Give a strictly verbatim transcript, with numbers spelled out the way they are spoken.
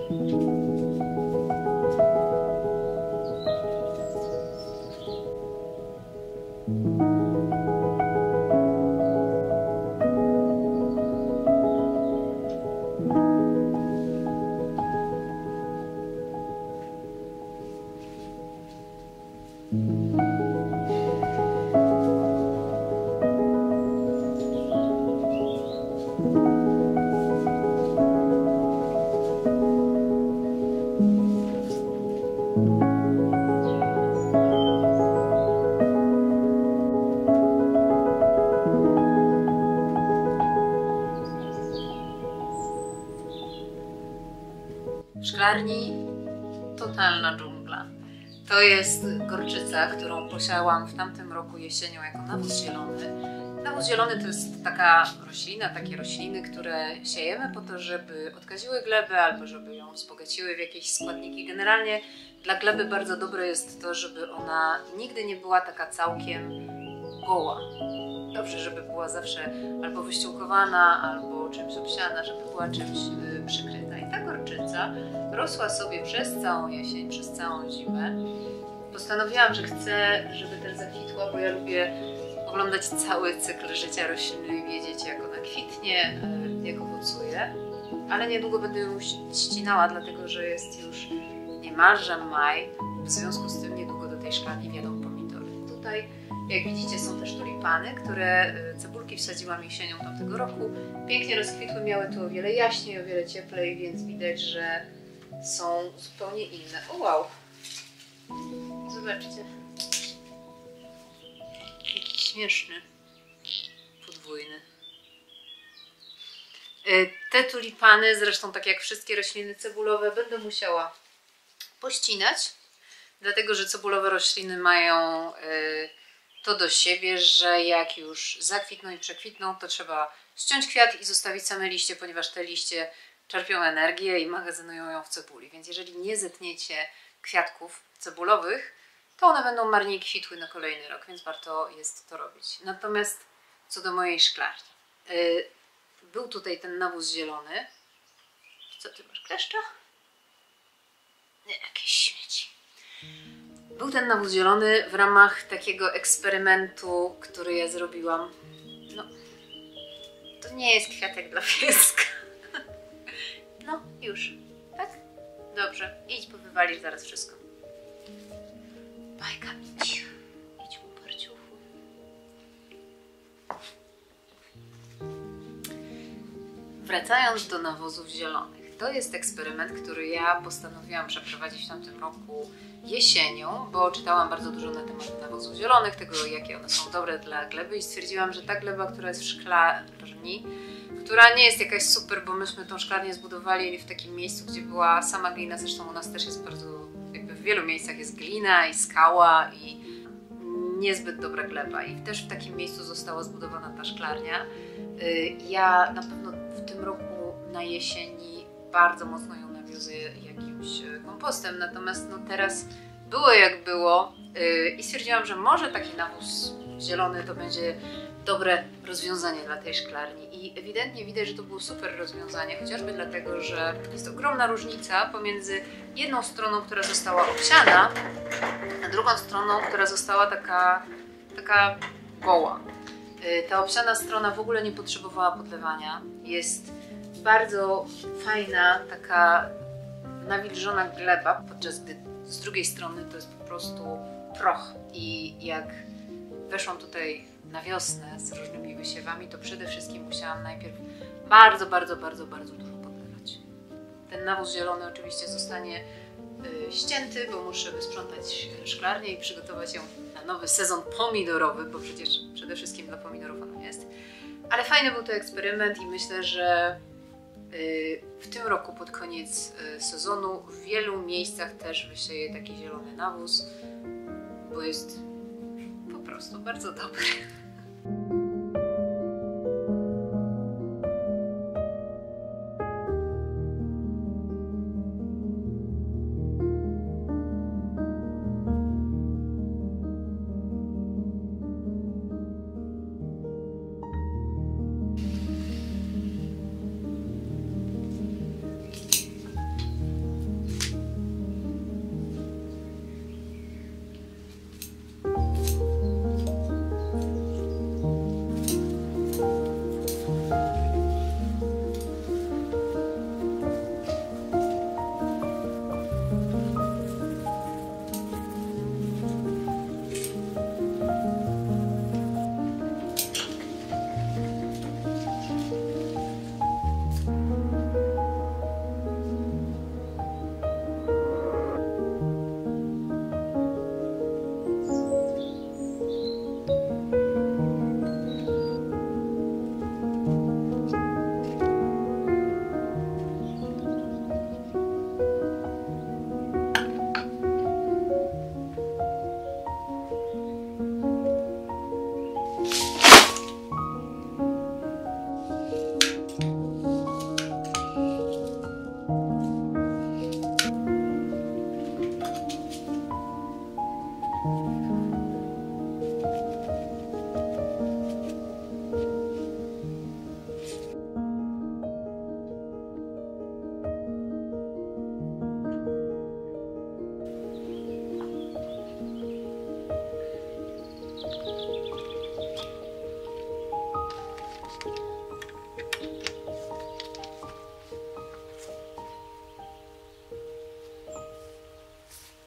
W szklarni totalna dżungla. To jest gorczyca, którą posiałam w tamtym roku jesienią jako nawóz zielony. Nawóz zielony to jest taka roślina, takie rośliny, które siejemy po to, żeby odkaziły glebę albo żeby ją wzbogaciły w jakieś składniki. Generalnie dla gleby bardzo dobre jest to, żeby ona nigdy nie była taka całkiem goła. Dobrze, żeby była zawsze albo wyściółkowana, albo czymś obsiana, żeby była czymś yy, przykryta. I ta gorczyca rosła sobie przez całą jesień, przez całą zimę. Postanowiłam, że chcę, żeby też zakwitła, bo ja lubię oglądać cały cykl życia rośliny i wiedzieć, jak ona kwitnie, yy, jak owocuje. Ale niedługo będę ją ścinała, dlatego że jest już niemalże maj. W związku z tym niedługo do tej szklarni wjadą pomidory. Tutaj, jak widzicie, są też tulipany, które cebulki wsadziłam jesienią tamtego roku. Pięknie rozkwitły, miały tu o wiele jaśniej, o wiele cieplej, więc widać, że są zupełnie inne. O wow! Zobaczcie. Jaki śmieszny. Podwójny. Te tulipany, zresztą tak jak wszystkie rośliny cebulowe, będę musiała pościnać, dlatego że cebulowe rośliny mają yy, to do siebie, że jak już zakwitną i przekwitną, to trzeba ściąć kwiat i zostawić same liście, ponieważ te liście czerpią energię i magazynują ją w cebuli. Więc jeżeli nie zetniecie kwiatków cebulowych, to one będą marnie kwitły na kolejny rok, więc warto jest to robić. Natomiast co do mojej szklarni. Yy, był tutaj ten nawóz zielony. Co ty masz, kleszcza? Nie, jakieś śmieci. Był ten nawóz zielony w ramach takiego eksperymentu, który ja zrobiłam. No, to nie jest kwiatek dla pieska. No, już. Tak? Dobrze. Idź, bo wywalisz zaraz wszystko. Bajka, idź. Idź, uparciuchu. Wracając do nawozów zielonych. To jest eksperyment, który ja postanowiłam przeprowadzić w tamtym roku jesienią, bo czytałam bardzo dużo na temat nawozów zielonych, tego jakie one są dobre dla gleby i stwierdziłam, że ta gleba, która jest w szklarni, która nie jest jakaś super, bo myśmy tą szklarnię zbudowali w takim miejscu, gdzie była sama glina, zresztą u nas też jest bardzo, jakby w wielu miejscach jest glina i skała i niezbyt dobra gleba i też w takim miejscu została zbudowana ta szklarnia. Ja na pewno w tym roku na jesieni bardzo mocno ją nawiozę jakimś kompostem, natomiast no teraz było jak było yy, i stwierdziłam, że może taki nawóz zielony to będzie dobre rozwiązanie dla tej szklarni i ewidentnie widać, że to było super rozwiązanie, chociażby dlatego, że jest ogromna różnica pomiędzy jedną stroną, która została obsiana, a drugą stroną, która została taka, taka goła. Yy, ta obsiana strona w ogóle nie potrzebowała podlewania, jest bardzo fajna, taka nawilżona gleba, podczas gdy z drugiej strony to jest po prostu proch. I jak weszłam tutaj na wiosnę z różnymi wysiewami, to przede wszystkim musiałam najpierw bardzo, bardzo, bardzo, bardzo dużo podlewać. Ten nawóz zielony oczywiście zostanie y, ścięty, bo muszę wysprzątać szklarnię i przygotować ją na nowy sezon pomidorowy, bo przecież przede wszystkim dla pomidorów ono jest. Ale fajny był to eksperyment i myślę, że w tym roku pod koniec sezonu w wielu miejscach też wysieję taki zielony nawóz, bo jest po prostu bardzo dobry.